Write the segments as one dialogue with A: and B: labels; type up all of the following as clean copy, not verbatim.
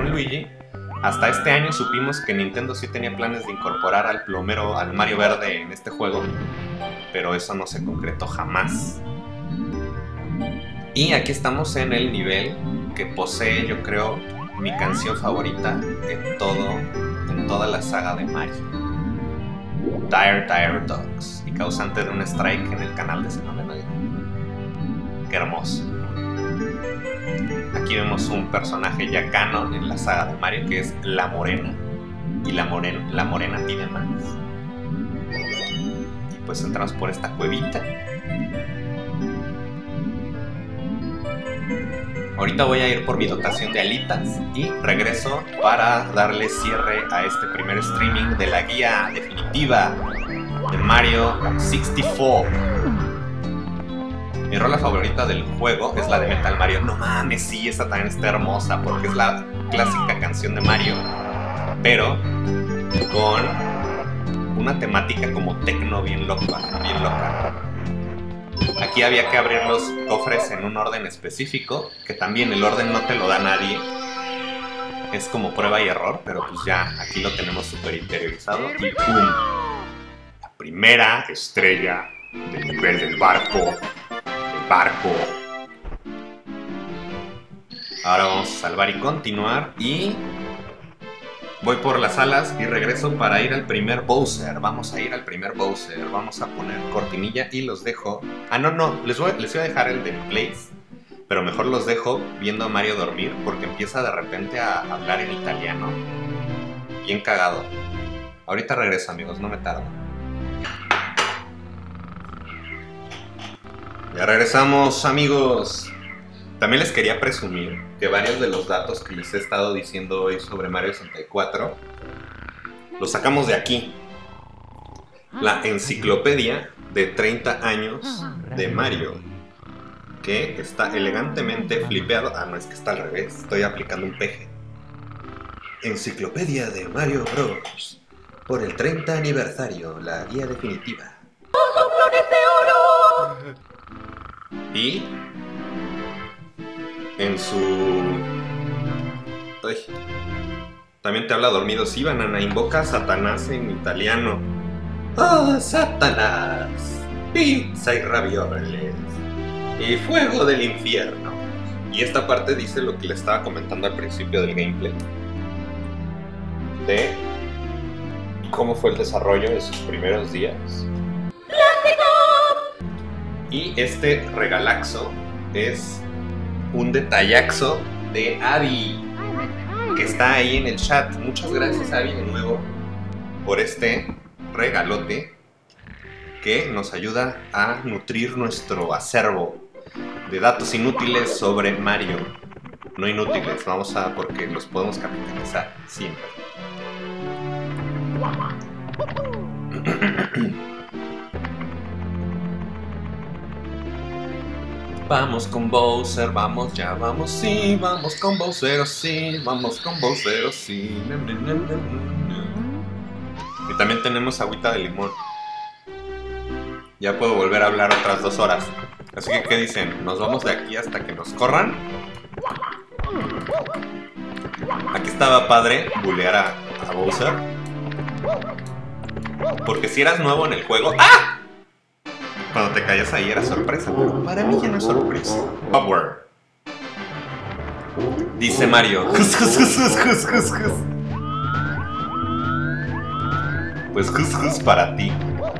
A: Juan Luigi. Hasta este año supimos que Nintendo sí tenía planes de incorporar al plomero, al Mario Verde en este juego, pero eso no se concretó jamás. Y aquí estamos en el nivel que posee, yo creo, mi canción favorita en toda la saga de Mario. Dire Dogs, y causante de un strike en el canal de Xenoblade. Qué hermoso. Aquí vemos un personaje ya canon en la saga de Mario, que es la Morena. Y la Morena pide más. Y pues entramos por esta cuevita. Ahorita voy a ir por mi dotación de alitas y regreso para darle cierre a este primer streaming de la guía definitiva de Mario 64. Mi rola favorita del juego es la de Metal Mario. No mames, sí, esta también está hermosa porque es la clásica canción de Mario, pero con una temática como techno bien loca, bien loca. Aquí había que abrir los cofres en un orden específico, que también el orden no te lo da nadie. Es como prueba y error, pero pues ya aquí lo tenemos súper interiorizado. Y ¡pum! La primera estrella del nivel del barco. Ahora vamos a salvar y continuar. Y voy por las alas y regreso para ir al primer Bowser. Vamos a ir al primer Bowser. Vamos a poner cortinilla y los dejo. Ah, no, les voy a dejar el de Place, pero mejor los dejo viendo a Mario dormir porque empieza de repente a hablar en italiano. Bien cagado. Ahorita regreso, amigos, no me tardo. Ya regresamos, amigos. También les quería presumir que varios de los datos que les he estado diciendo hoy sobre Mario 64 los sacamos de aquí. La enciclopedia de 30 años de Mario, que está elegantemente flipeado. Ah, no, es que está al revés, estoy aplicando un peje. Enciclopedia de Mario Bros. Por el 30 aniversario, la guía definitiva. Y en su... Ay. También te habla dormido. Sí, banana, invoca a Satanás en italiano. ¡Oh, Satanás! Pizza y ravioles. Y fuego del infierno. Y esta parte dice lo que le estaba comentando al principio del gameplay. De cómo fue el desarrollo de sus primeros días. Y este regalaxo es un detallaxo de Abby, que está ahí en el chat. Muchas gracias, Abby, de nuevo por este regalote que nos ayuda a nutrir nuestro acervo de datos inútiles sobre Mario. No inútiles, porque los podemos capitalizar siempre. Vamos con Bowser, vamos, ya vamos, sí, vamos con Bowser, sí, vamos con Bowser, sí. Y también tenemos agüita de limón. Ya puedo volver a hablar otras 2 horas. Así que, ¿qué dicen? ¿Nos vamos de aquí hasta que nos corran? Aquí estaba padre bulear a Bowser, porque si eras nuevo en el juego... ¡Ah! Cuando te callas ahí era sorpresa, pero para mí ya no es sorpresa. Power. Dice Mario. Pues para ti.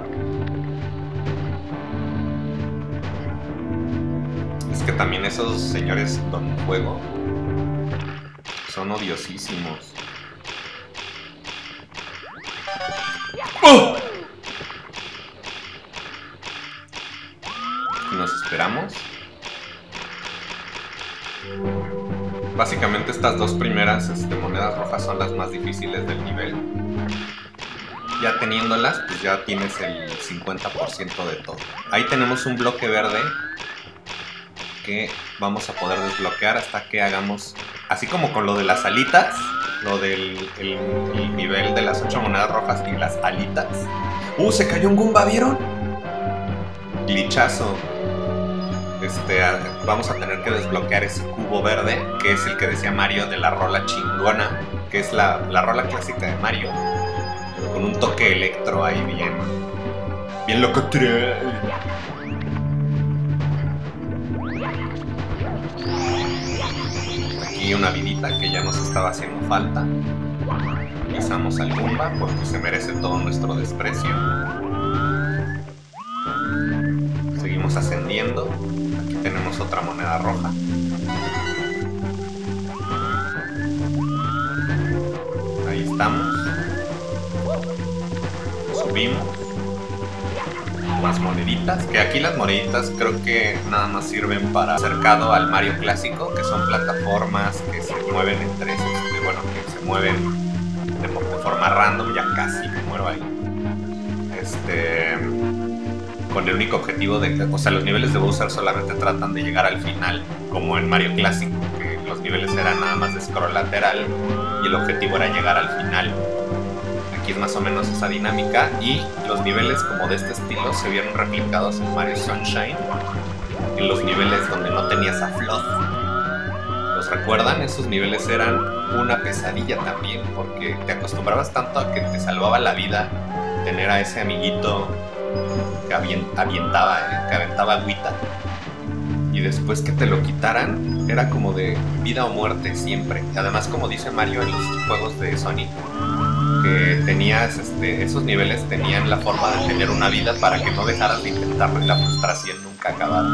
A: Es que también esos señores Don Juego son odiosísimos. ¡Oh! Nos esperamos. Básicamente estas 2 primeras monedas rojas son las más difíciles del nivel. Ya teniéndolas, pues ya tienes el 50% de todo. Ahí tenemos un bloque verde que vamos a poder desbloquear hasta que hagamos, así como con lo de las alitas, lo del el nivel de las 8 monedas rojas y las alitas. Se cayó un Goomba, ¿vieron? Glitchazo. vamos a tener que desbloquear ese cubo verde, que es el que decía Mario de la rola chingona, que es la rola clásica de Mario, con un toque electro ahí bien locotrón. Aquí una vidita que ya nos estaba haciendo falta. Pisamos al Goomba porque se merece todo nuestro desprecio. Seguimos ascendiendo. Aquí tenemos otra moneda roja. Ahí estamos. Subimos. Más moneditas, que aquí las moneditas creo que nada más sirven para acercado al Mario clásico, que son plataformas que se mueven entre bueno, que se mueven de forma random. Ya casi me muero ahí. Con el único objetivo de que, o sea, los niveles de Bowser solamente tratan de llegar al final, como en Mario clásico, que los niveles eran nada más de scroll lateral y el objetivo era llegar al final. Aquí es más o menos esa dinámica, y los niveles como de este estilo se vieron replicados en Mario Sunshine, en los niveles donde no tenías a Fluff. ¿Los recuerdan? Esos niveles eran una pesadilla también, porque te acostumbrabas tanto a que te salvaba la vida tener a ese amiguito que aventaba agüita, y después que te lo quitaran era como de vida o muerte siempre. Y además, como dice Mario en los juegos de Sonic, que tenías esos niveles tenían la forma de tener una vida para que no dejaras de intentarlo y la frustración nunca acabara.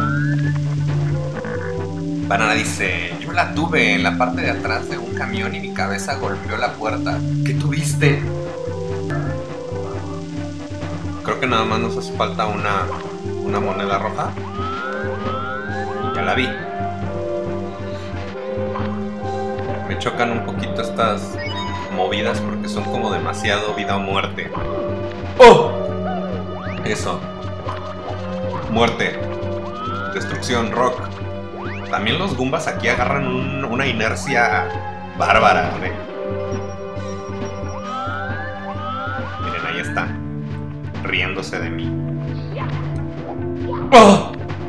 A: Banana dice: yo la tuve en la parte de atrás de un camión y mi cabeza golpeó la puerta. ¿Qué tuviste? Creo que nada más nos hace falta una moneda roja. Y ya la vi. Me chocan un poquito estas movidas porque son como demasiado vida o muerte. ¡Oh! Eso. Muerte. Destrucción, rock. También los Goombas aquí agarran una inercia bárbara, ¿eh? Miren, ahí está. Riéndose de mí. ¡Oh!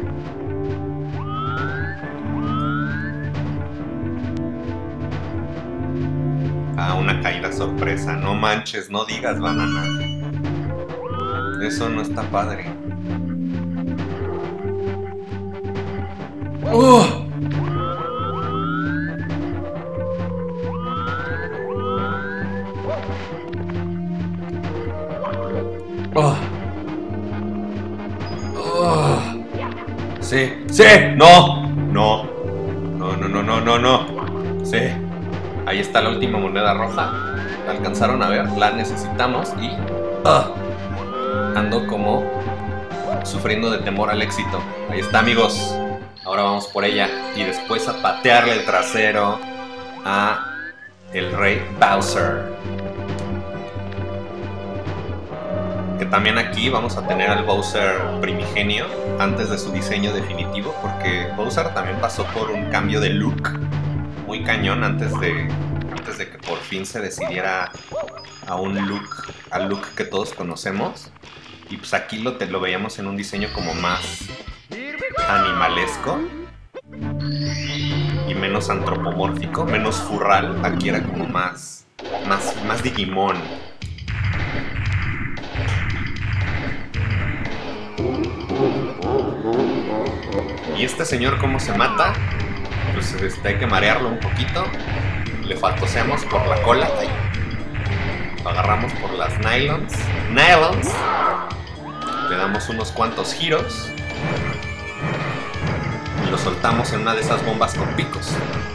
A: Una caída sorpresa. No manches, no digas, Banana. Eso no está padre. ¡Oh! ¡Oh! ¡Oh! ¡Sí! ¡Sí! ¡No! ¡No! ¡No, no, no, no, no, no! ¡Sí! Ahí está la última moneda roja. ¿La alcanzaron a ver? La necesitamos y... ando como sufriendo de temor al éxito. Ahí está, amigos. Ahora vamos por ella. Y después a patearle el trasero a el rey Bowser. Que también aquí vamos a tener al Bowser primigenio antes de su diseño definitivo, porque Bowser también pasó por un cambio de look muy cañón antes de que por fin se decidiera a al look que todos conocemos. Y pues aquí lo veíamos en un diseño como más animalesco y menos antropomórfico, menos furral. Aquí era como más Digimon. Y este señor, ¿cómo se mata? Pues hay que marearlo un poquito. Le faltoseamos por la cola. Ahí. Lo agarramos por las nylons. Le damos unos cuantos giros. Y lo soltamos en una de esas bombas con picos.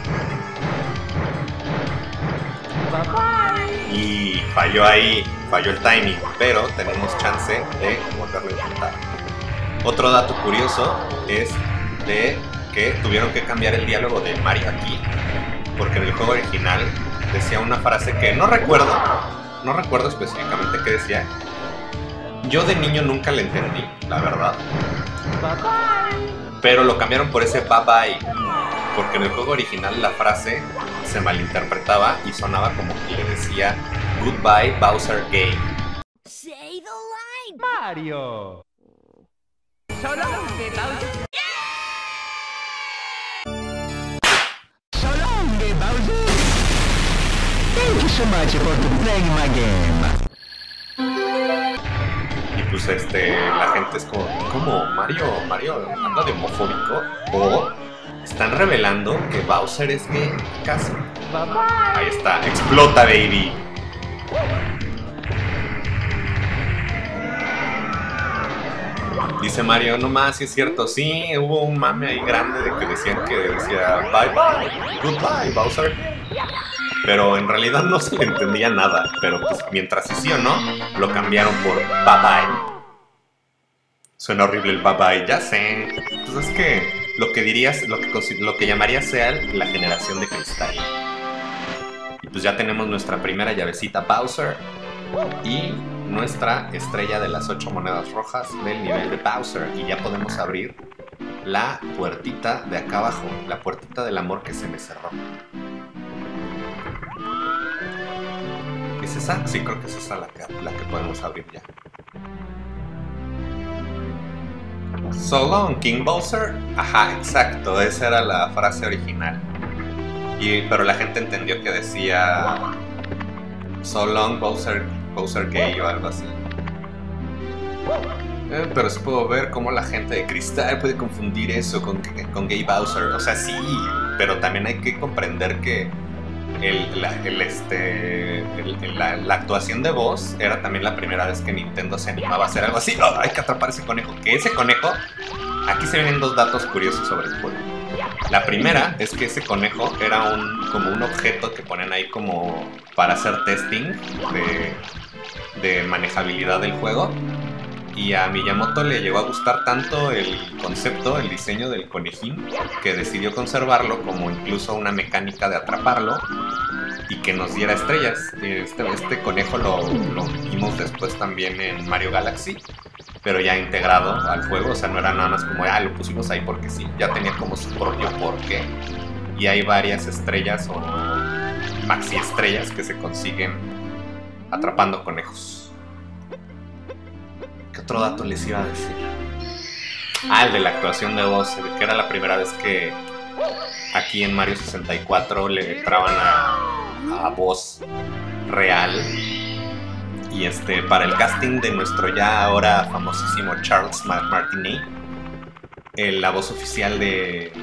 A: Y falló ahí. Falló el timing. Pero tenemos chance de volverlo a intentar. Otro dato curioso es de que tuvieron que cambiar el diálogo de Mario aquí, porque en el juego original decía una frase que no recuerdo específicamente qué decía. Yo de niño nunca la entendí, la verdad. Pero lo cambiaron por ese bye bye, porque en el juego original la frase se malinterpretaba y sonaba como que le decía Goodbye Bowser Game.
B: Say the line,
C: Mario. So long, Bowser.
B: so much for playing my game.
A: Y pues la gente es como, ¿cómo? Mario anda de homofóbico. O están revelando que Bowser es gay, casi. Ahí está, explota, baby. Dice Mario, no más, sí es cierto, sí, hubo un mame ahí grande de que decían que decía bye bye, goodbye, Bowser. Pero en realidad no se le entendía nada, pero pues mientras sí o no, lo cambiaron por bye bye. Suena horrible el bye bye, ya sé. Pues es que lo que dirías, lo que llamaría sea la generación de cristal. Y pues ya tenemos nuestra primera llavecita Bowser y nuestra estrella de las 8 monedas rojas del nivel de Bowser. Y ya podemos abrir la puertita de acá abajo, la puertita del amor que se me cerró. ¿Es esa? Sí, creo que es esa la que podemos abrir ya. So long, King Bowser. Ajá, exacto, esa era la frase original. Pero la gente entendió que decía So long, Bowser gay o algo así. Pero sí puedo ver cómo la gente de cristal puede confundir eso con gay Bowser. O sea, sí, pero también hay que comprender que la actuación de voz era también la primera vez que Nintendo se animaba a hacer algo así. ¡Oh, hay que atrapar ese conejo! Que ese conejo, aquí se vienen dos datos curiosos sobre el juego. La primera es que ese conejo era como un objeto que ponen ahí como para hacer testing de manejabilidad del juego. Y a Miyamoto le llegó a gustar tanto el concepto, el diseño del conejín, que decidió conservarlo como incluso una mecánica de atraparlo y que nos diera estrellas. Este conejo lo vimos después también en Mario Galaxy, pero ya integrado al juego. O sea, no era nada más como, lo pusimos ahí porque sí, ya tenía como su propio porqué. Y hay varias estrellas o maxi estrellas que se consiguen atrapando conejos. ¿Qué otro dato les iba a decir? El de la actuación de voz, que era la primera vez que aquí en Mario 64 le entraban a voz real. Y para el casting de nuestro ya ahora famosísimo Charles Martinet, la voz oficial de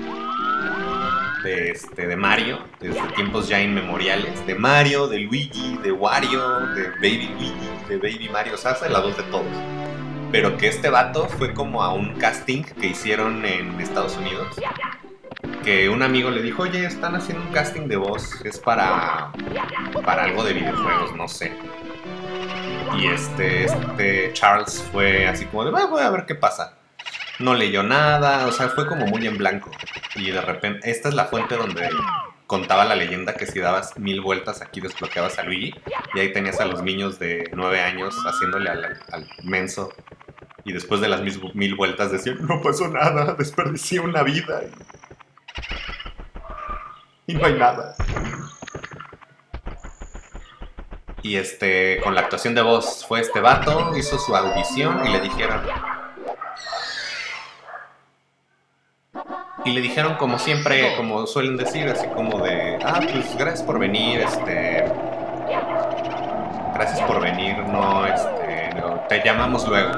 A: Mario, desde tiempos ya inmemoriales, de Mario, de Luigi, de Wario, de Baby Luigi, de Baby Mario, o sea, hace la voz de todos. Pero que este vato fue como a un casting que hicieron en Estados Unidos, que un amigo le dijo, oye, están haciendo un casting de voz, es para algo de videojuegos, no sé. Y Charles fue así como de, voy a ver qué pasa. No leyó nada, o sea, fue como muy en blanco. Y de repente, esta es la fuente donde contaba la leyenda que si dabas 1000 vueltas aquí desbloqueabas a Luigi. Y ahí tenías a los niños de 9 años haciéndole al menso. Y después de las 1000 vueltas decían, no pasó nada, desperdicié una vida. Y no hay nada. Y con la actuación de voz fue este vato, hizo su audición y le dijeron como siempre, como suelen decir, así como de, pues gracias por venir, no, te llamamos luego.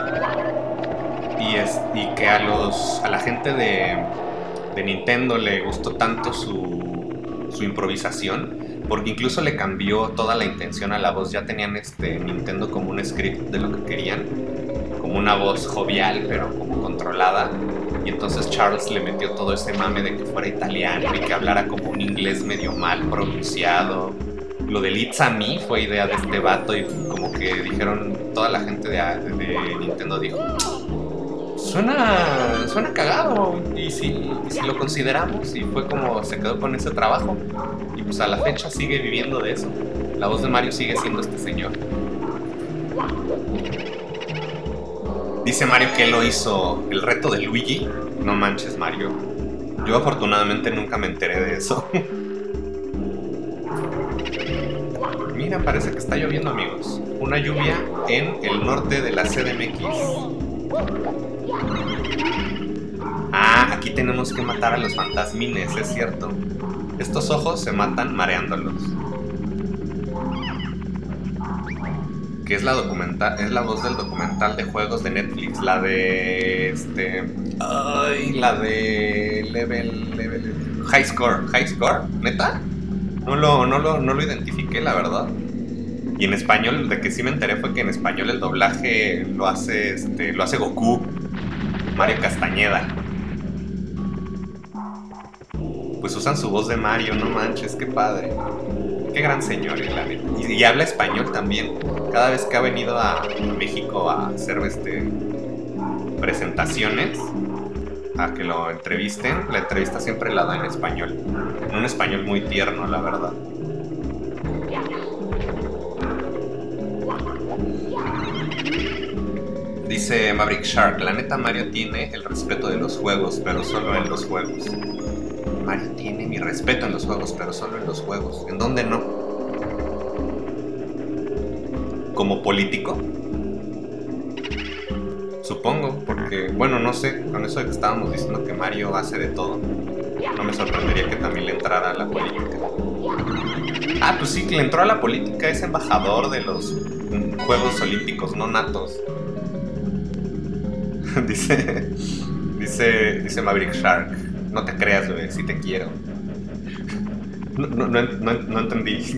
A: Y que a la gente de Nintendo le gustó tanto su improvisación, porque incluso le cambió toda la intención a la voz. Ya tenían Nintendo como un script de lo que querían, como una voz jovial pero como controlada. Y entonces Charles le metió todo ese mame de que fuera italiano y que hablara como un inglés medio mal pronunciado. Lo del It's a Me fue idea de este vato y como que dijeron, toda la gente de Nintendo dijo, suena cagado y si lo consideramos, y fue como se quedó con ese trabajo. Y pues a la fecha sigue viviendo de eso. La voz de Mario sigue siendo este señor. Dice Mario que lo hizo el reto de Luigi. No manches, Mario. Yo afortunadamente nunca me enteré de eso. Mira, parece que está lloviendo, amigos. Una lluvia en el norte de la CDMX. Aquí tenemos que matar a los fantasmines, es cierto. Estos ojos se matan mareándolos. Que es la voz del documental de juegos de Netflix, la de la de Level High Score, ¿neta? No lo identifiqué, la verdad. Y en español, de que sí me enteré fue que en español el doblaje lo hace Goku, Mario Castañeda. Pues usan su voz de Mario, no manches, qué padre. Qué gran señor, la neta. Y habla español también. Cada vez que ha venido a México a hacer presentaciones, a que lo entrevisten, la entrevista siempre la da en español. En un español muy tierno, la verdad. Dice Maverick Shark, la neta Mario tiene el respeto de los juegos, pero solo en los juegos. Mario tiene mi respeto en los juegos, pero solo en los juegos. ¿En dónde no? ¿Como político? Supongo, porque, bueno, no sé, con eso de que estábamos diciendo que Mario hace de todo, no me sorprendería que también le entrara a la política. Ah, pues sí, que le entró a la política, es embajador de los Juegos Olímpicos no natos. dice Maverick Shark, no te creas, bebé, sí te quiero. No entendí.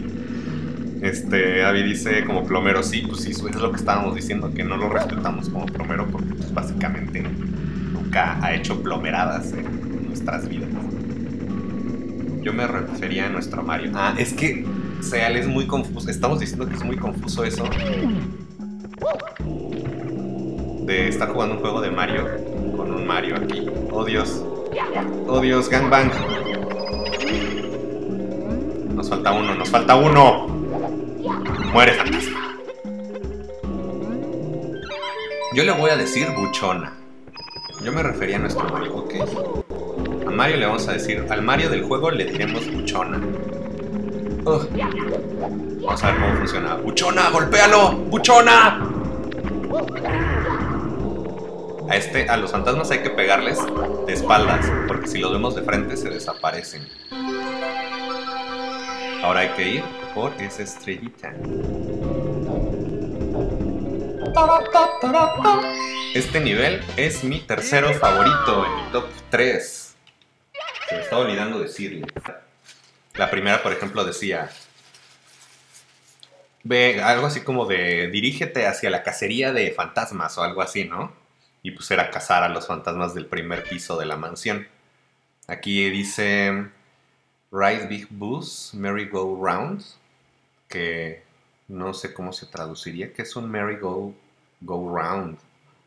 A: Abby dice como plomero, sí, pues sí, eso es lo que estábamos diciendo, que no lo respetamos como plomero porque pues básicamente nunca ha hecho plomeradas en nuestras vidas. Yo me refería a nuestro Mario. Ah, es que Seal es muy confuso, estamos diciendo que es muy confuso eso de estar jugando un juego de Mario con un Mario aquí. Oh Dios, gangbang. Nos falta uno. Muere, fantasma. Yo le voy a decir buchona. Yo me refería a nuestro Mario, ¿ok? A Mario le vamos a decir, al Mario del juego le diremos buchona. Vamos a ver cómo funciona. ¡Buchona, golpéalo! ¡Buchona! A los fantasmas hay que pegarles de espaldas, porque si los vemos de frente se desaparecen. Ahora hay que ir por esa estrellita. Este nivel es mi tercero favorito en mi top 3. Se me estaba olvidando decirle. La primera, por ejemplo, decía... Ve, algo así como de... Dirígete hacia la cacería de fantasmas o algo así, ¿no? Y pues era cazar a los fantasmas del primer piso de la mansión. Aquí dice... Ride Big Bus, Merry-Go-Round. Que no sé cómo se traduciría. ¿Qué es un Merry-Go-Round?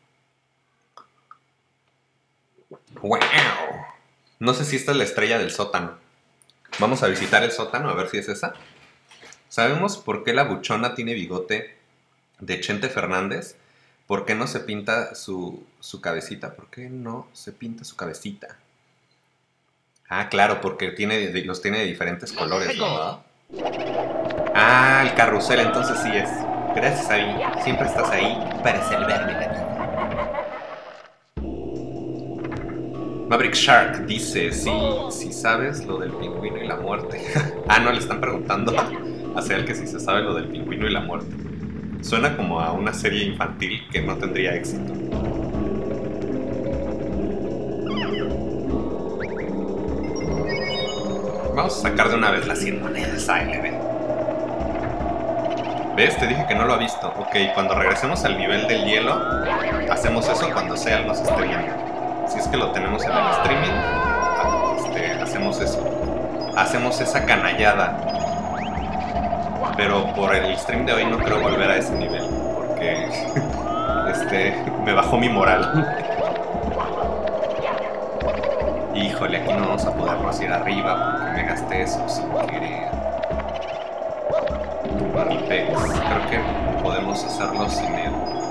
A: ¡Wow! No sé si esta es la estrella del sótano. Vamos a visitar el sótano a ver si es esa. ¿Sabemos por qué la buchona tiene bigote de Chente Fernández? ¿Por qué no se pinta su cabecita? ¿Por qué no se pinta su cabecita? Ah, claro, porque los tiene de diferentes colores, ¿verdad? Ah, el carrusel, entonces sí es. Gracias, Abby. Siempre estás ahí para salvarme la vida. Maverick Shark dice, si sabes lo del pingüino y la muerte. Ah, no, le están preguntando a Seal que si se sabe lo del pingüino y la muerte. Suena como a una serie infantil que no tendría éxito. Vamos a sacar de una vez las 100 monedas ALB. ¿Ves? Te dije que no lo ha visto. Ok, cuando regresemos al nivel del hielo, hacemos eso cuando Seal nos esté viendo. Si es que lo tenemos en el streaming, hacemos eso. Hacemos esa canallada. Pero por el stream de hoy no creo volver a ese nivel, porque me bajó mi moral. Híjole, aquí no vamos a podernos ir arriba porque me gasté eso sin querer. Ni pex. Creo que podemos hacerlo sin él.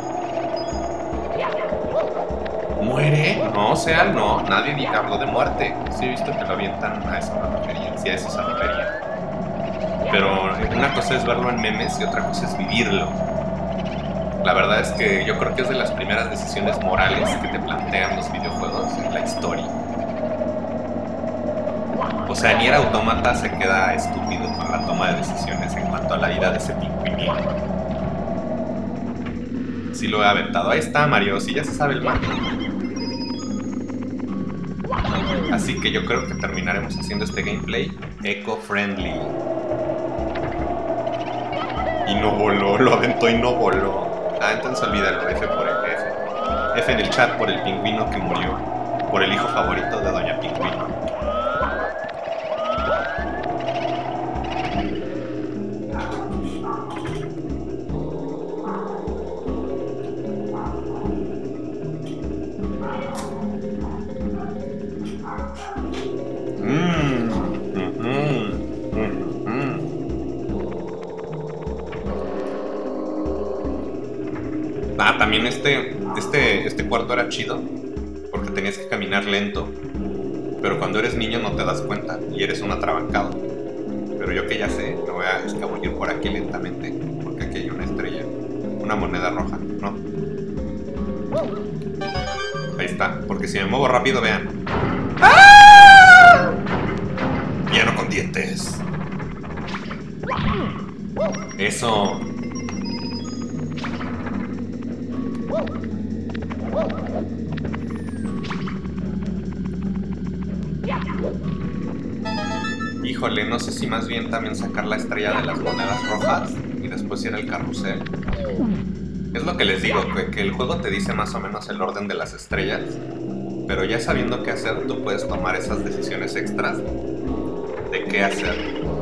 A: ¿Muere? No, Seal, no. Nadie habló de muerte. Sí he visto que lo avientan a eso me refería. Sí, a eso se refería. Pero una cosa es verlo en memes y otra cosa es vivirlo. La verdad es que yo creo que es de las primeras decisiones morales que te plantean los videojuegos en la historia. O sea, Nier Automata se queda estúpido con la toma de decisiones en cuanto a de ese pingüinito. Sí lo he aventado. Ahí está, Mario. Sí, ya se sabe el mando. Así que yo creo que terminaremos haciendo este gameplay eco-friendly. Y no voló, lo aventó y no voló. Ah, entonces olvídalo, F por el F. F en el chat por el pingüino que murió. Por el hijo favorito de Doña Pingüino. Ah, también este cuarto era chido porque tenías que caminar lento, pero cuando eres niño no te das cuenta y eres un atrabancado. Pero yo que ya sé, me voy a escabullir por aquí lentamente porque aquí hay una estrella, una moneda roja, ¿no? Ahí está, porque si me muevo rápido, vean. ¡Ah! Piano con dientes. Eso. Híjole, no sé si más bien también sacar la estrella de las monedas rojas y después ir al carrusel. Es lo que les digo, que el juego te dice más o menos el orden de las estrellas, pero ya sabiendo qué hacer, tú puedes tomar esas decisiones extras de qué hacer.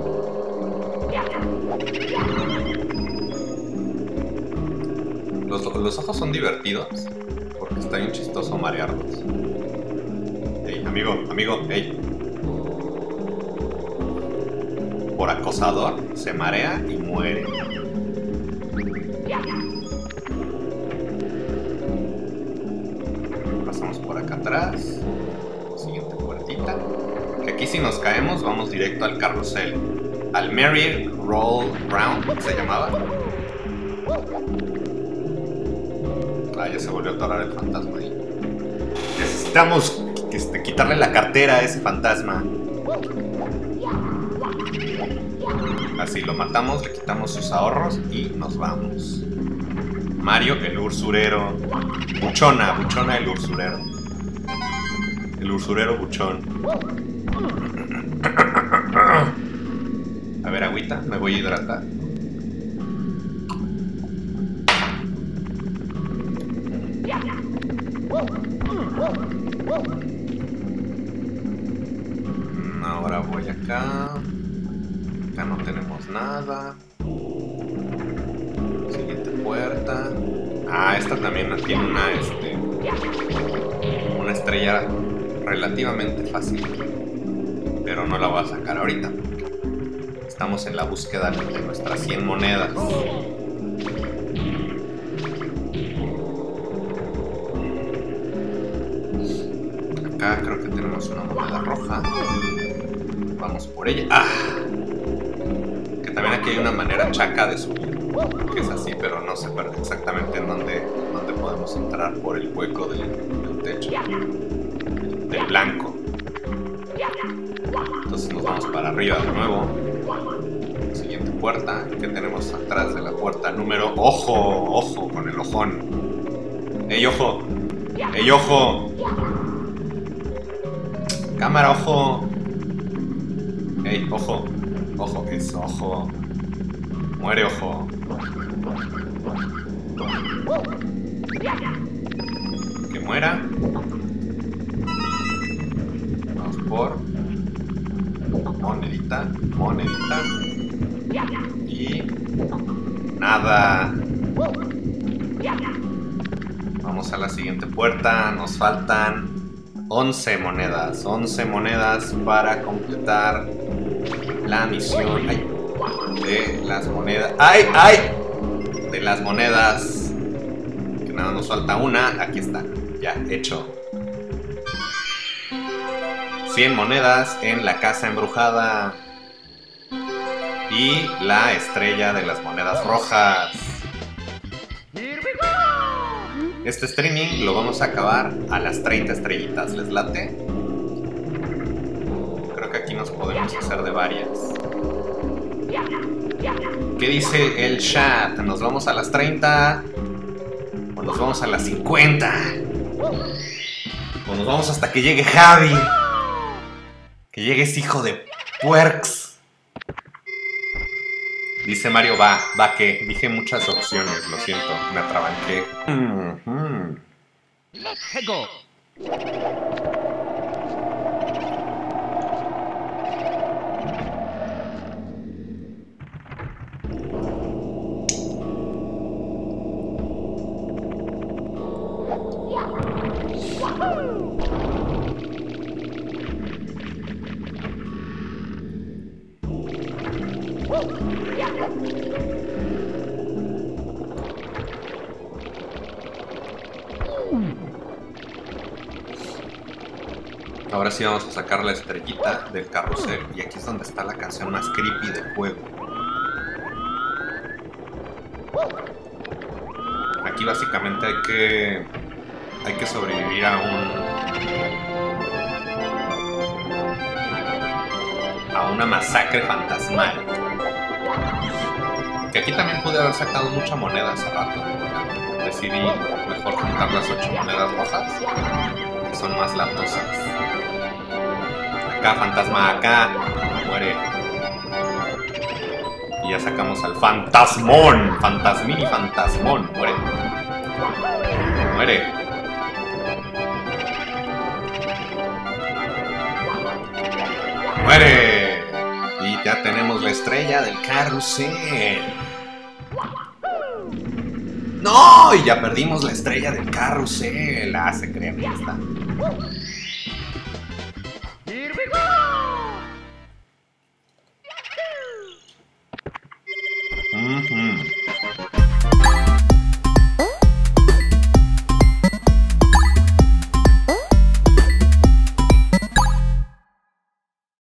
A: Los ojos son divertidos porque está bien chistoso marearlos. Ey, amigo, ey. Por acosador se marea y muere. Pasamos por acá atrás. Siguiente puertita. Que aquí si nos caemos vamos directo al carrusel. Al Merry Roll Round se llamaba. Ah, ya se volvió a atorar el fantasma ahí. Necesitamos quitarle la cartera a ese fantasma. Así lo matamos, le quitamos sus ahorros y nos vamos. Mario, el ursurero. Buchona el ursurero. El ursurero buchón. A ver, agüita, me voy a hidratar. Ahora voy acá. Acá no tenemos nada. Siguiente puerta. Ah, esta también tiene una estrella relativamente fácil. Pero no la voy a sacar ahorita. Estamos en la búsqueda de nuestras 100 monedas. Acá creo que tenemos una moneda roja. Vamos por ella. ¡Ah! Que también aquí hay una manera chaca de subir. Que es así, pero no sé exactamente en dónde podemos entrar por el hueco del techo. Del blanco. Entonces nos vamos para arriba de nuevo. Siguiente puerta. ¿Qué tenemos atrás de la puerta? Número... ¡Ojo! ¡Ojo! Con el ojón. ¡Ey, ojo! ¡Ey, ojo! ¡Cámara, ojo! ¡Ey, ojo! ¡Ojo! ¡Es ojo! ¡Muere, ojo! ¡Que muera! Vamos por... monedita, monedita. Y... nada. Vamos a la siguiente puerta. Nos faltan 11 monedas. 11 monedas para completar la misión. ¡Ay! De las monedas. ¡Ay! ¡Ay! De las monedas. Que nada, nos falta una. Aquí está. Ya, hecho. 100 monedas en la casa embrujada. Y la estrella de las monedas rojas. Este streaming lo vamos a acabar a las 30 estrellitas. ¿Les late? Creo que aquí nos podemos hacer de varias. ¿Qué dice el chat? ¿Nos vamos a las 30? ¿O nos vamos a las 50? ¿O nos vamos hasta que llegue Javi? Que llegue ese hijo de puercs. Dice Mario, va que. Dije muchas opciones, lo siento, me atrabanqué.
B: Let's go.
A: Ahora sí vamos a sacar la estrellita del carrusel. Y aquí es donde está la canción más creepy del juego. Aquí básicamente hay que sobrevivir a una masacre fantasmal. Que aquí también pude haber sacado mucha moneda hace rato. Decidí mejor juntar las 8 monedas rojas, que son más latosas. Acá, fantasma, acá. Muere. Y ya sacamos al fantasmón. Fantasmín y fantasmón. Muere. Muere. ¡Muere! Y ya tenemos la estrella del carrusel. ¡No! Y ya perdimos la estrella del carrusel. Ah, se cree, ahí está.